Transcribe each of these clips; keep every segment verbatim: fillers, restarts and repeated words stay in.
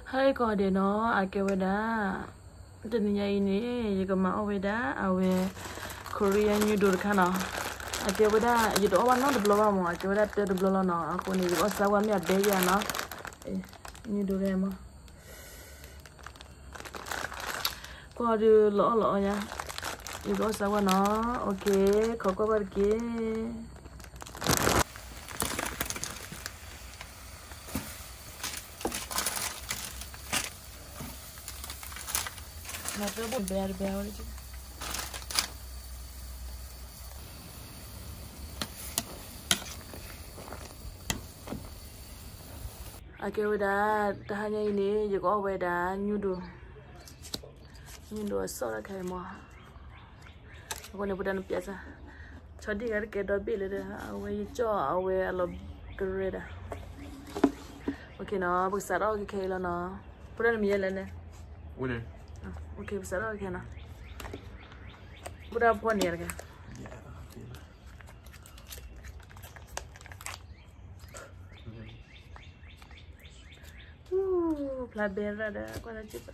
Hai kau dia no, ake weda. Tadinya ini juga mau weda, awe Korean noodle kana. Ake weda, jadi orang no deblo kamu, ake weda te deblo no. Aku ni juga sawan ni ada ya no. Eh, noodle ema. Kau ada lo lo ya. Juga sawan no, okay, kau kau pergi. Nak buat bear-bear aja. Oke udah, hanya ini juga udah nyudu, nyudu asal kayak mau. Aku ni bukan biasa. Jadi kan kita beli dah, awe itu awe alab kerja. Oke no, besar lagi kayak no. Bukan mial ni. Winner. Okey, besar lagi na. Berapa ni harga? Ya, Uh, pelaber ada, aku ada cepat.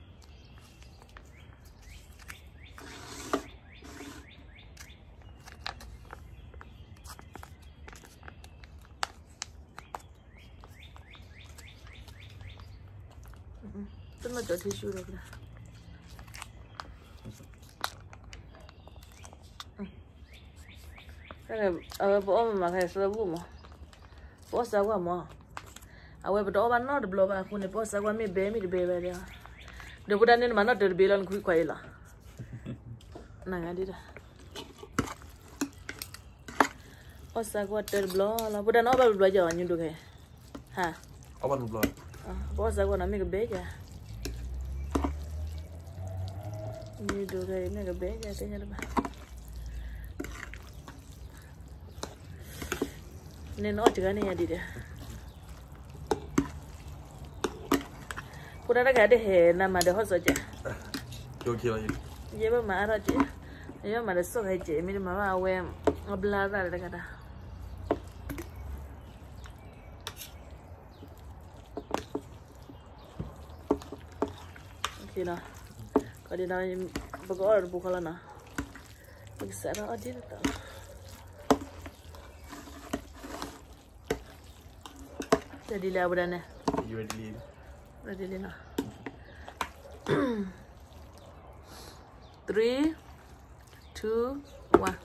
Tu nak jadi tisu dah. Cái này bố mà thấy sơ bố mà bố sao quá mà à vậy bữa bạn nó được lo ba khu này bố sao quá mi bé mi bé bé đấy được bữa nay mà nó được bé lần cuối quay là này đi ra bố sao quá được lo là bữa nay nó bao bao giờ như được cái hả Apa tu blog? bố sao quá nó mi cái bé kìa như được cái này cái bé kìa thế nhá ba nên nó chỉ cái này đi đấy. Cô đã cái đấy hè nằm mà được hết rồi chứ. Yo kira ni. Vậy mà mà ra chứ. Vậy mà được số hay chị mình mà vào em ngập lá ra đấy cái đó. Ok nào. Có đi nào bác có ở bukala nào. Bác sẽ ra ở đây đó. Ready lah budak ni. You ready? Ready Lina. Three, two, one.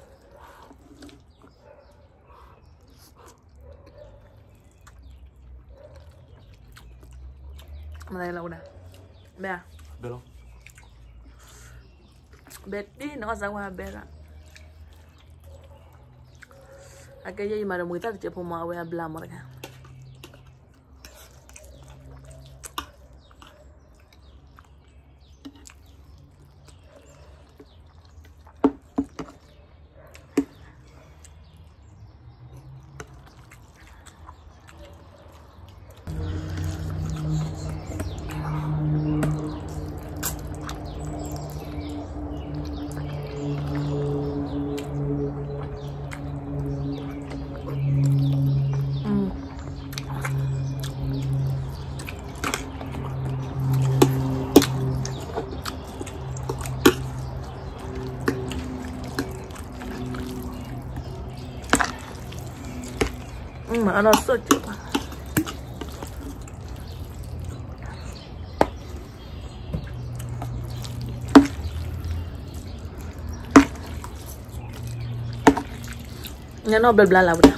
Mana lah budak? Bea. Belum. Bet đi nó ra qua bea lah. Agaknya yang mana mungkin tak cepat mau ya belam mereka. Hmm, ada sos juga. Ini no berbelala udah.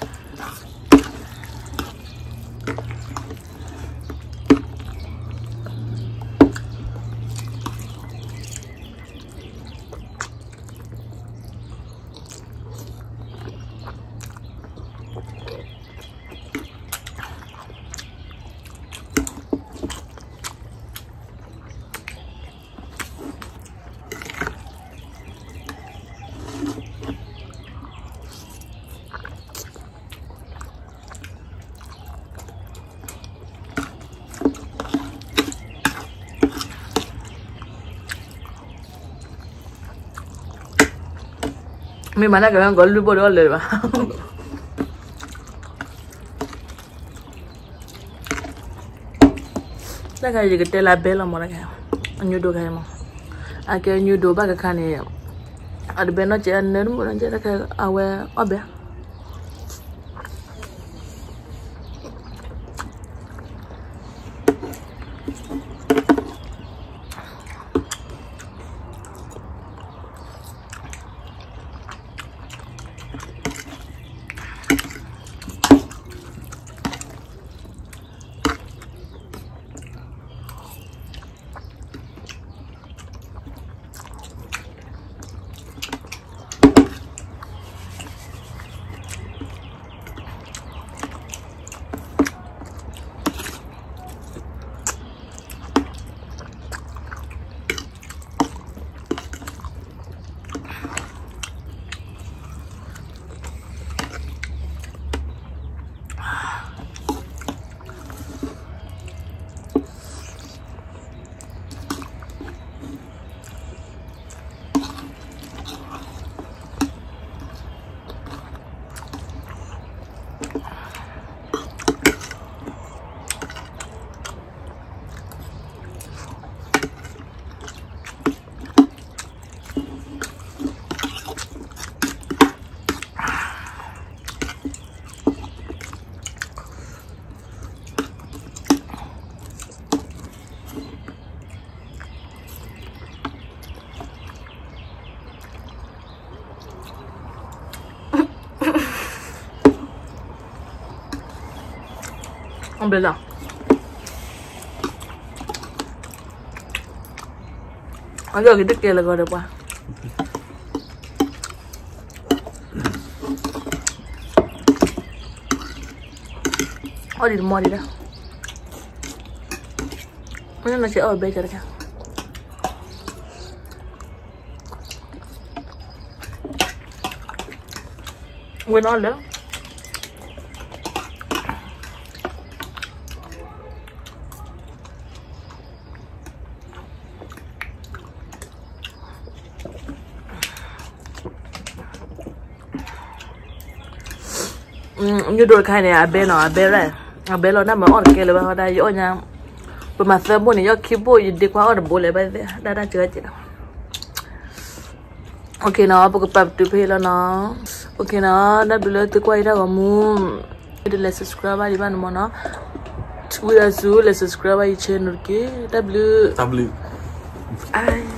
Mi mana kalian gol lu bodoh le ba. la ka yige tela bela mo la ka ñu do kay mo ak ñu do ba ka kané ad beno ci an ne mo nje ka awe obe on peut là. Ayo kita kela kau apa? Oh di rumah dia. Mana nasi awal becer kan? When all dah. Như đôi khai này à bên nó à bên này à bên nó nằm ở ở kia là bao đây ở nhà bữa mà sớm buổi này do khi buổi đi qua ở buổi này bây giờ đã đã chưa chị đâu ok nó bữa cái tập tiếp là nó ok nó đã bị lỡ từ quay ra vào mua để lại subscribe đi bạn mà nó chui ra xuống lại subscribe channel kia w W ai